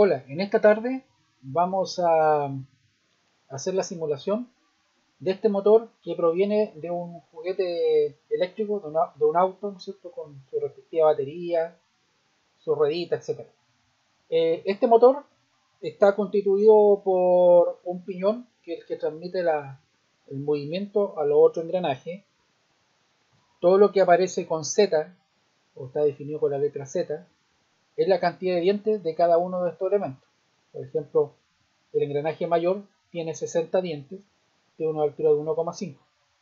Hola, en esta tarde vamos a hacer la simulación de este motor que proviene de un juguete eléctrico, de un auto, ¿no es cierto?, con su respectiva batería, su ruedita, etc. Este motor está constituido por un piñón, que es el que transmite el movimiento a los otros engranajes. Todo lo que aparece con Z, o está definido con la letra Z, es la cantidad de dientes de cada uno de estos elementos. Por ejemplo, el engranaje mayor tiene 60 dientes de una altura de 1,5.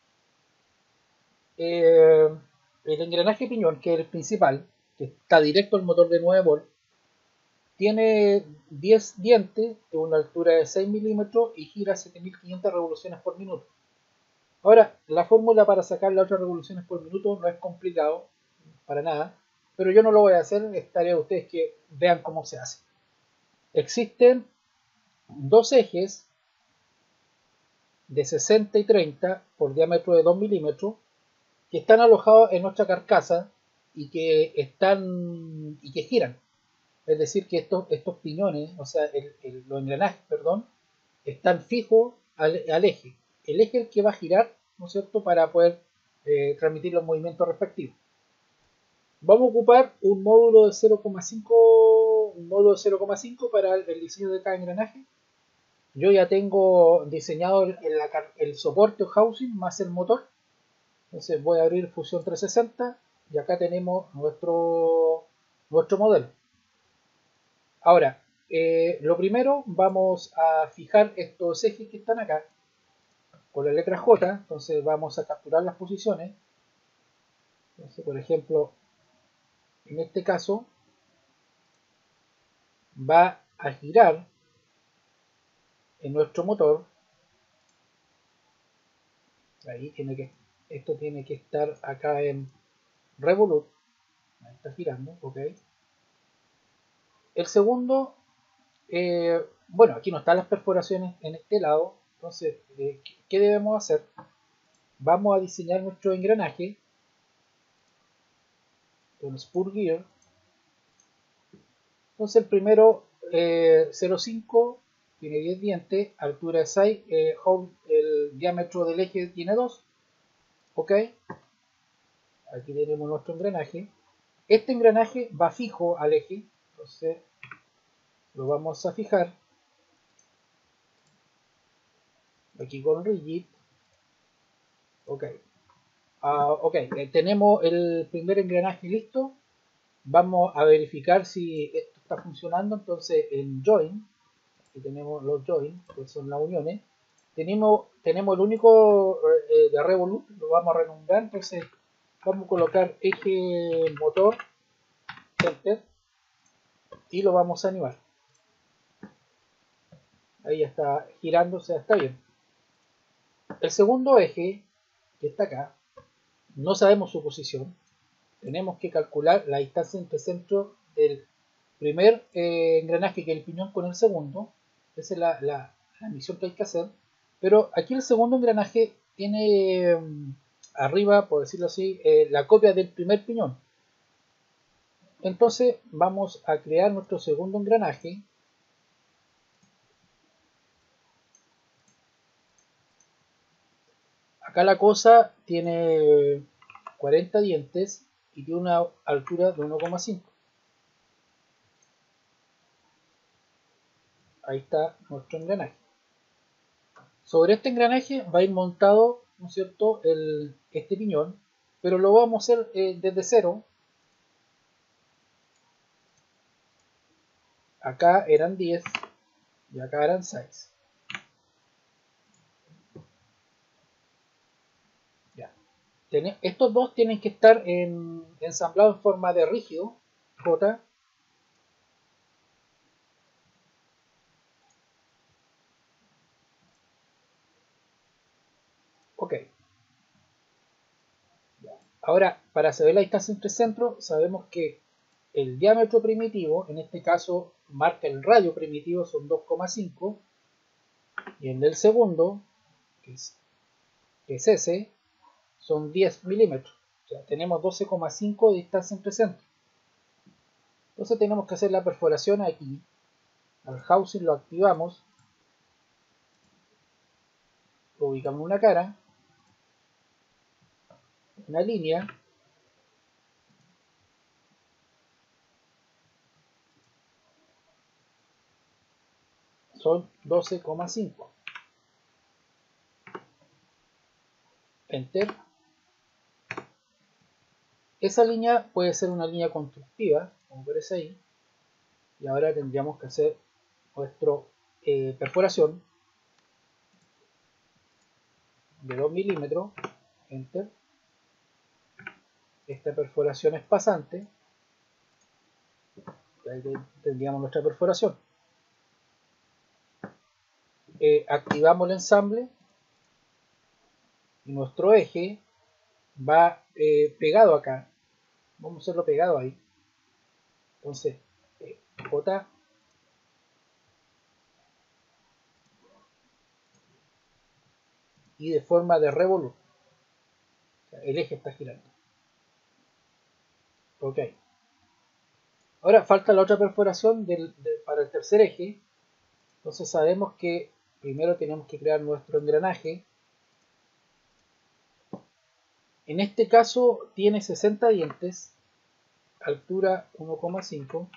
El engranaje piñón, que es el principal, que está directo al motor de 9 volt, tiene 10 dientes de una altura de 6 milímetros y gira 7500 revoluciones por minuto. Ahora, la fórmula para sacar las otras revoluciones por minuto no es complicado, para nada, pero yo no lo voy a hacer, es tarea de ustedes que vean cómo se hace. Existen dos ejes de 60 y 30 por diámetro de 2 milímetros que están alojados en nuestra carcasa y que giran. Es decir, que estos piñones, o sea, los engranajes, perdón, están fijos al eje. El eje es el que va a girar, ¿no es cierto?, para poder transmitir los movimientos respectivos. Vamos a ocupar un módulo de 0,5 para el diseño de cada engranaje. Yo ya tengo diseñado el soporte o housing más el motor. Entonces voy a abrir Fusion 360 y acá tenemos nuestro modelo. Ahora, lo primero, vamos a fijar estos ejes que están acá con la letra J. Entonces vamos a capturar las posiciones. Entonces, por ejemplo, en este caso va a girar en nuestro motor. Ahí esto tiene que estar acá en Revolut. Ahí está girando, ok. El segundo, bueno, aquí no están las perforaciones en este lado. Entonces, ¿qué debemos hacer? Vamos a diseñar nuestro engranaje con Spur Gear. Entonces, el primero, 0,5, tiene 10 dientes, altura de 6, el diámetro del eje tiene 2. Ok, aquí tenemos nuestro engranaje. Este engranaje va fijo al eje, entonces lo vamos a fijar aquí con Rigid. Ok, tenemos el primer engranaje listo. Vamos a verificar si esto está funcionando. Entonces en Join, aquí tenemos los Join, que son las uniones. Tenemos el único de Revolut, lo vamos a renombrar. Entonces vamos a colocar eje motor Center y lo vamos a animar. Ahí está girando, o sea, está bien. El segundo eje, que está acá, no sabemos su posición. Tenemos que calcular la distancia entre centro del primer engranaje, que es el piñón, con el segundo. Esa es la misión que hay que hacer. Pero aquí el segundo engranaje tiene arriba, por decirlo así, la copia del primer piñón. Entonces vamos a crear nuestro segundo engranaje. Acá la cosa tiene 40 dientes y tiene una altura de 1,5. Ahí está nuestro engranaje. Sobre este engranaje va a ir montado, ¿no es cierto?, este piñón, pero lo vamos a hacer desde cero. Acá eran 10 y acá eran 6. Ya. Estos dos tienen que estar ensamblados en forma de rígido, J. Ok. Ahora, para saber la distancia entre centros, sabemos que el diámetro primitivo, en este caso marca el radio primitivo, son 2,5, y en el segundo, que es ese, son 10 milímetros. O sea, tenemos 12,5 de distancia entre centros. Entonces tenemos que hacer la perforación aquí. Al housing lo activamos, lo ubicamos en una cara, una línea, son 12,5. Enter. Esa línea puede ser una línea constructiva, como aparece ahí, y ahora tendríamos que hacer nuestra perforación de 2 milímetros. Enter. Esta perforación es pasante, ahí tendríamos nuestra perforación. Activamos el ensamble y nuestro eje va pegado acá. Vamos a hacerlo pegado ahí. Entonces, J y de forma de revolver. O sea, el eje está girando. Ok. Ahora falta la otra perforación para el tercer eje. Entonces sabemos que primero tenemos que crear nuestro engranaje. En este caso tiene 60 dientes, altura 1,5.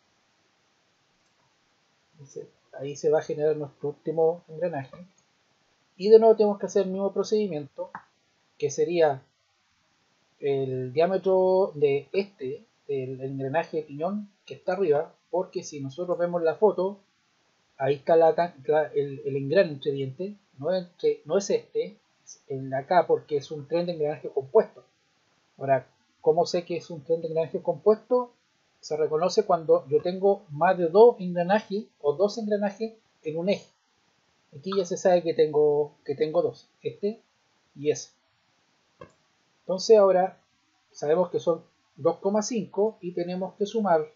Ahí se va a generar nuestro último engranaje. Y de nuevo tenemos que hacer el mismo procedimiento, que sería el diámetro de del engranaje de piñón que está arriba, porque si nosotros vemos la foto, ahí está el engrane entre dientes, no es este, es el de acá, porque es un tren de engranaje compuesto. Ahora, ¿cómo sé que es un tren de engranaje compuesto? Se reconoce cuando yo tengo más de dos engranajes o dos engranajes en un eje. Aquí ya se sabe que tengo dos, este y ese. Entonces ahora sabemos que son 2,5 y tenemos que sumar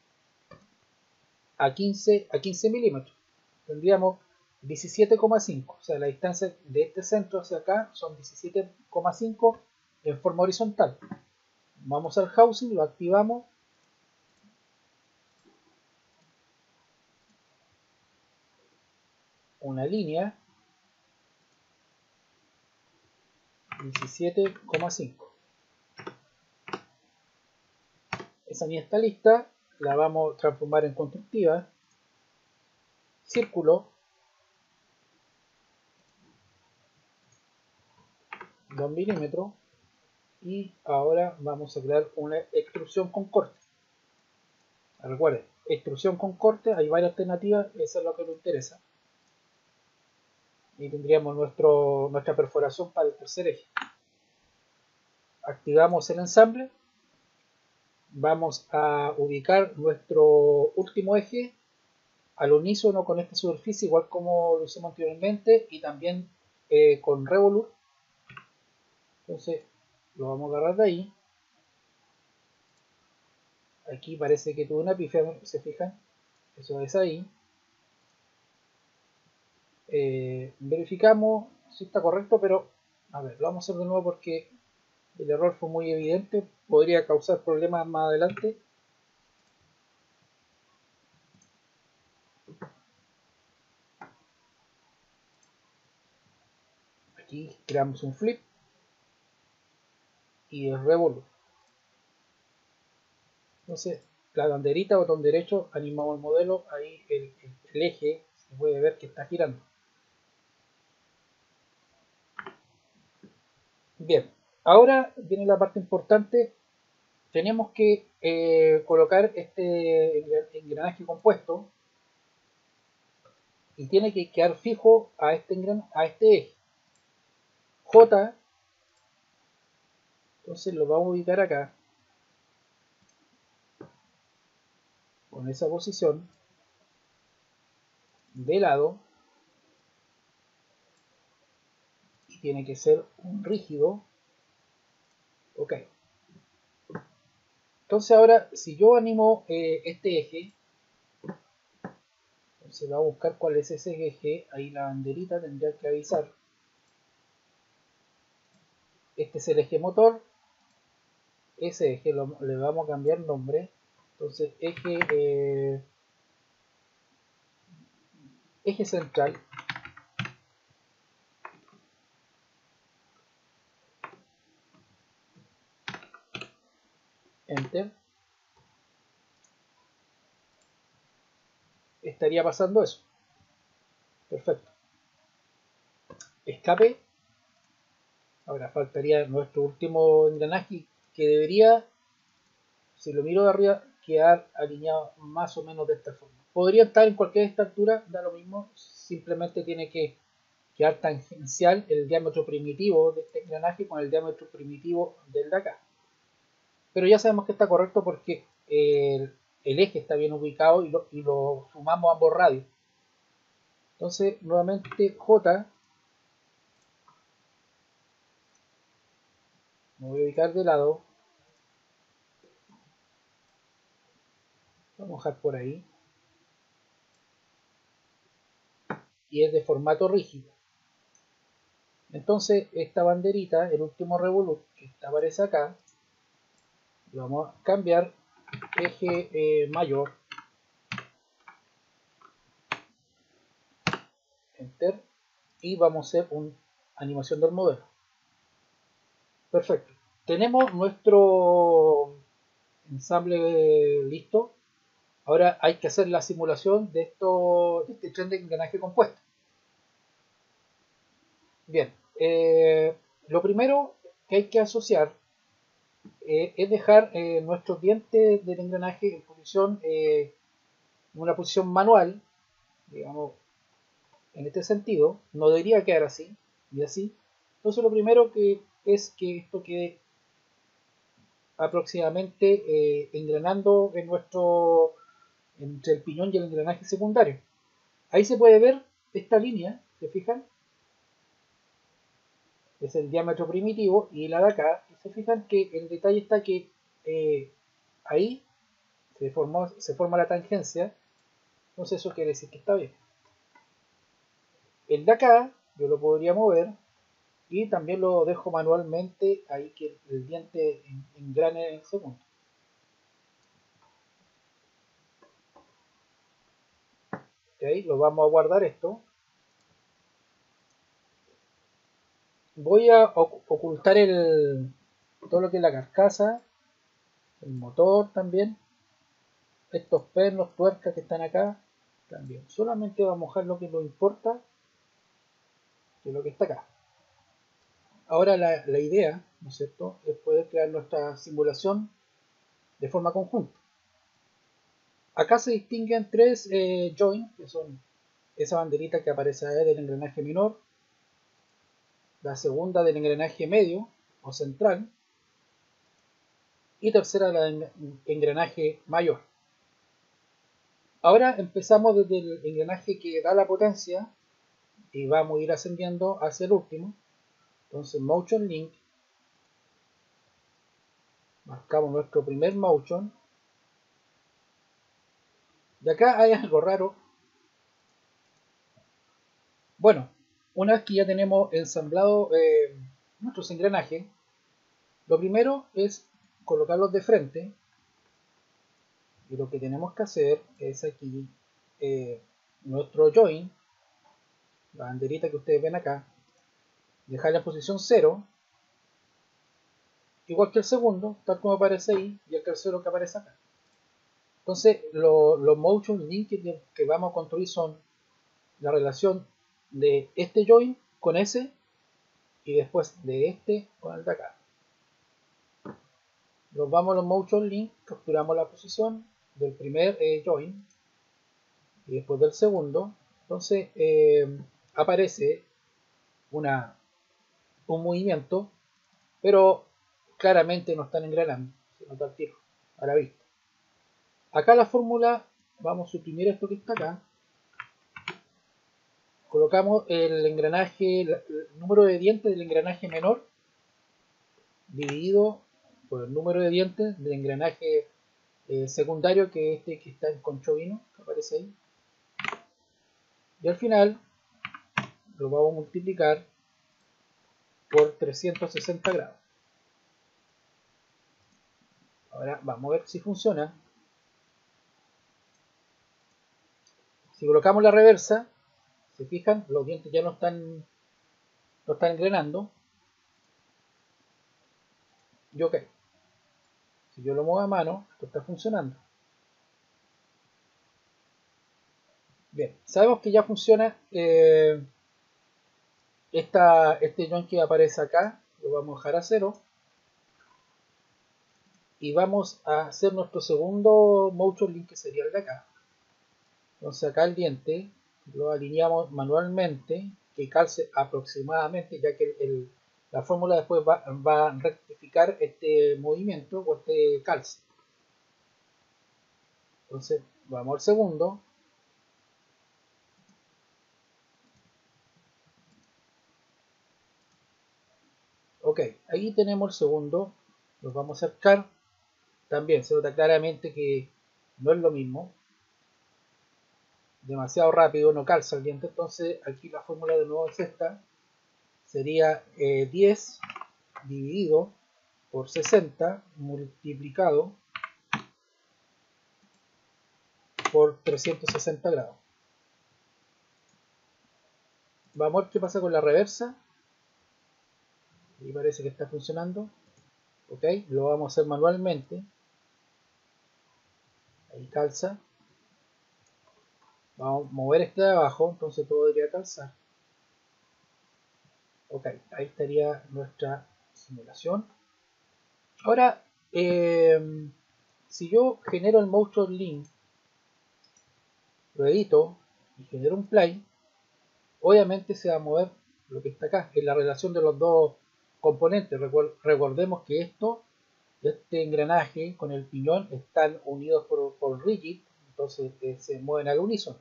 a 15 milímetros. Tendríamos 17,5. O sea, la distancia de este centro hacia acá son 17,5 en forma horizontal. Vamos al housing, lo activamos. Una línea 17,5. Esa línea está lista, la vamos a transformar en constructiva. Círculo 2 milímetros y ahora vamos a crear una extrusión con corte. Recuerden, extrusión con corte, hay varias alternativas, eso es lo que nos interesa. Y tendríamos nuestra perforación para el tercer eje. Activamos el ensamble, vamos a ubicar nuestro último eje al unísono con esta superficie, igual como lo hicimos anteriormente, y también con Revolute. Entonces lo vamos a agarrar de ahí. Aquí parece que tuve una pifia, se fijan, eso es ahí. Verificamos si está correcto, pero a ver, lo vamos a hacer de nuevo porque el error fue muy evidente, podría causar problemas más adelante. Aquí creamos un flip y el revolver. Entonces, la banderita, botón derecho, animamos el modelo, ahí el eje se puede ver que está girando. Bien, ahora viene la parte importante. Tenemos que colocar este engranaje compuesto y tiene que quedar fijo a este eje. J, entonces lo vamos a ubicar acá, con esa posición, de lado, y tiene que ser un rígido. Ok. Entonces ahora, si yo animo este eje, entonces va a buscar cuál es ese eje, ahí la banderita tendría que avisar. Este es el eje motor, ese eje le vamos a cambiar nombre, entonces eje eje central, enter, estaría pasando eso. Perfecto. Escape. Ahora faltaría nuestro último engranaje que debería, si lo miro de arriba, quedar alineado más o menos de esta forma. Podría estar en cualquier esta altura, da lo mismo, simplemente tiene que quedar tangencial el diámetro primitivo de este engranaje con el diámetro primitivo del de acá. Pero ya sabemos que está correcto porque el eje está bien ubicado y lo sumamos a ambos radios. Entonces, nuevamente J, me voy a ubicar de lado, vamos a dejar por ahí, y es de formato rígido. Entonces, esta banderita, el último revolute que aparece acá, lo vamos a cambiar eje mayor, enter, y vamos a hacer una animación del modelo. Perfecto. Tenemos nuestro ensamble listo. Ahora hay que hacer la simulación de este tren de engranaje compuesto. Bien, lo primero que hay que asociar es dejar nuestros dientes del engranaje en una posición manual, digamos, en este sentido. No debería quedar así y así. Entonces lo primero que es que esto quede aproximadamente engranando entre el piñón y el engranaje secundario. Ahí se puede ver esta línea, ¿se fijan? Es el diámetro primitivo y la de acá, y se fijan que el detalle está que ahí se forma la tangencia, entonces eso quiere decir que está bien. El de acá yo lo podría mover y también lo dejo manualmente ahí que el diente engrane en el segundo. ¿Okay? Lo vamos a guardar esto. Voy a ocultar todo lo que es la carcasa, el motor también, estos pernos, tuercas que están acá también. Solamente vamos a mojar lo que nos importa de lo que está acá. Ahora la idea, ¿no es cierto?, es poder crear nuestra simulación de forma conjunta. Acá se distinguen tres joints, que son esa banderita que aparece ahí del engranaje menor, la segunda del engranaje medio o central, y tercera la del engranaje mayor. Ahora empezamos desde el engranaje que da la potencia y vamos a ir ascendiendo hacia el último. Entonces Motion Link, marcamos nuestro primer Motion. De acá hay algo raro. Bueno, una vez que ya tenemos ensamblado nuestros engranajes, lo primero es colocarlos de frente. Y lo que tenemos que hacer es aquí nuestro join, la banderita que ustedes ven acá, dejarla en posición 0, igual que el segundo, tal como aparece ahí, y el tercero que aparece acá. Entonces, los motion link que vamos a construir son la relación de este join con ese y después de este con el de acá. Nos vamos a los motion link, capturamos la posición del primer join y después del segundo. Entonces aparece un movimiento, pero claramente no están engranando, se nota el tiro a la vista. Acá la fórmula, vamos a suprimir esto que está acá. Colocamos el engranaje, el número de dientes del engranaje menor dividido por el número de dientes del engranaje secundario, que es este que está en conchovino, que aparece ahí. Y al final lo vamos a multiplicar por 360 grados. Ahora vamos a ver si funciona. Si colocamos la reversa, ¿Se fijan? Los dientes ya no están engrenando. Y ok, si yo lo muevo a mano, esto está funcionando. Bien, sabemos que ya funciona este join que aparece acá, lo vamos a dejar a 0. Y vamos a hacer nuestro segundo motion link, que sería el de acá. Entonces acá el diente lo alineamos manualmente, que calce aproximadamente, ya que la fórmula después va a rectificar este movimiento o este calce. Entonces vamos al segundo. Ok, ahí tenemos el segundo. Nos vamos a acercar. También se nota claramente que no es lo mismo. Demasiado rápido, no calza el diente. Entonces aquí la fórmula de nuevo es esta. Sería 10 dividido por 60 multiplicado por 360 grados. Vamos a ver qué pasa con la reversa. Y parece que está funcionando. Ok, lo vamos a hacer manualmente. Ahí calza. Vamos a mover este de abajo, entonces todo debería calzar. Ok, ahí estaría nuestra simulación. Ahora, si yo genero el motion link, lo edito y genero un play, obviamente se va a mover lo que está acá, en la relación de los dos componentes. Recordemos que este engranaje con el piñón están unidos por rigid, entonces se mueven al unísono.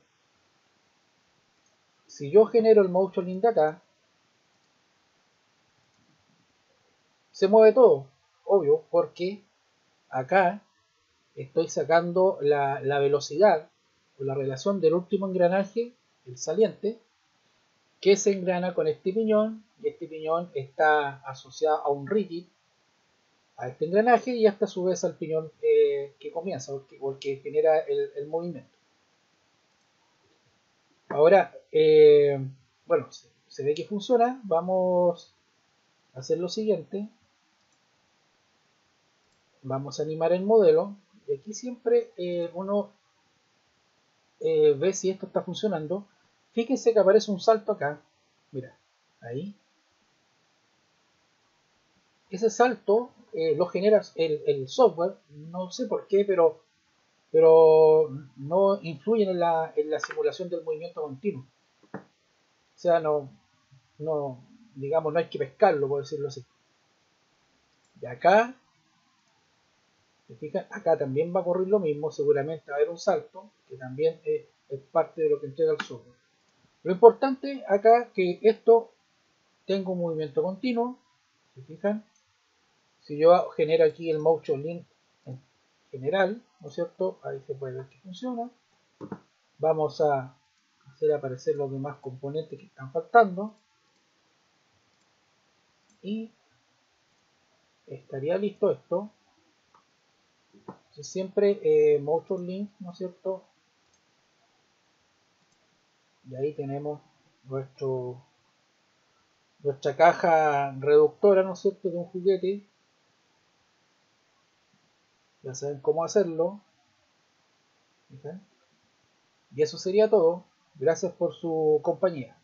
Si yo genero el motion link de acá, se mueve todo, obvio, porque acá estoy sacando la velocidad o la relación del último engranaje, el saliente, que se engrana con este piñón, y este piñón está asociado a un rigid, a este engranaje, y hasta a su vez al piñón que comienza o el que genera el movimiento. Ahora, bueno, se ve que funciona. Vamos a hacer lo siguiente. Vamos a animar el modelo. Y aquí siempre uno ve si esto está funcionando. Fíjense que aparece un salto acá. Mira, ahí. Ese salto lo genera el software. No sé por qué, pero no influyen en la simulación del movimiento continuo. O sea, no, digamos, no hay que pescarlo, por decirlo así. Y acá, ¿se fijan? Acá también va a ocurrir lo mismo, seguramente va a haber un salto, que también es parte de lo que entrega el software. Lo importante acá es que esto tenga un movimiento continuo, ¿se fijan? Si yo genero aquí el motion link en general, ¿no es cierto? Ahí se puede ver que funciona. Vamos a hacer aparecer los demás componentes que están faltando. Y estaría listo esto. Entonces siempre motion link, ¿no es cierto? Y ahí tenemos nuestra caja reductora, ¿no es cierto?, de un juguete. Ya saben cómo hacerlo. ¿Sí? Y eso sería todo. Gracias por su compañía.